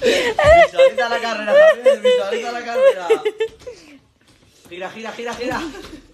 Visualiza la carrera, Javier, visualiza la carrera. Gira, gira, gira, gira.